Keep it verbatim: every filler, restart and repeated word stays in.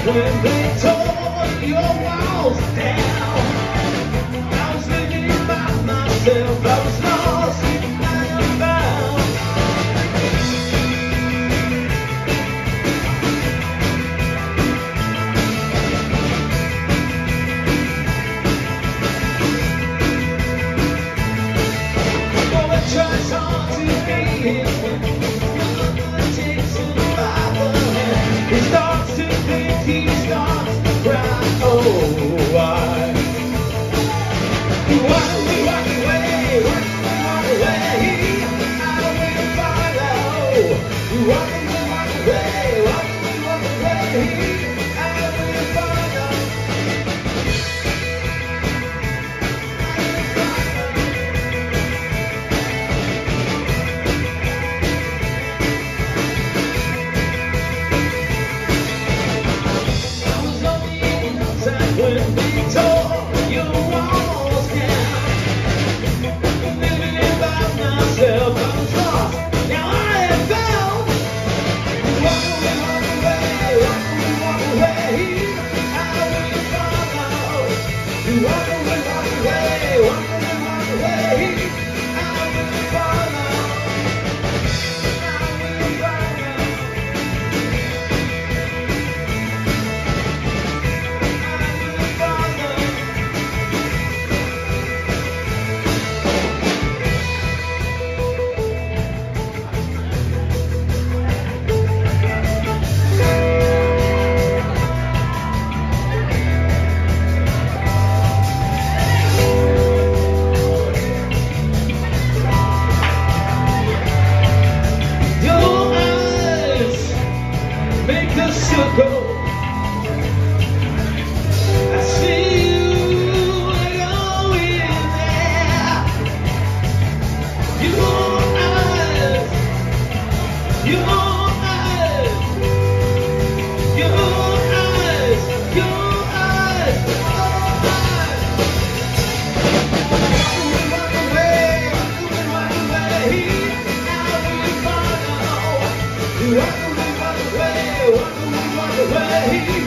when they tore your walls down. I was thinking about myself, I was lost and bound. Well, it tries hard to be here when it takes survive the hand. He starts to think, he starts to cry, oh why? Why do we walk away, why do we walk away? I will follow. Why do we walk away, why do we walk away? I will follow. I was on the inside when we tore your walls down. Living about myself, I was lost, now I am found. Walk away, walk away, walk away, walk away, I will follow. Walk away, walk away, walk away, walk away, I will follow. I will follow. Your eyes make the circle. I see you going there. Your eyes, your eyes, your eyes, your eyes, your eyes. Walk away, walk away, I will follow. Walk away, walk away, walk away, walk away.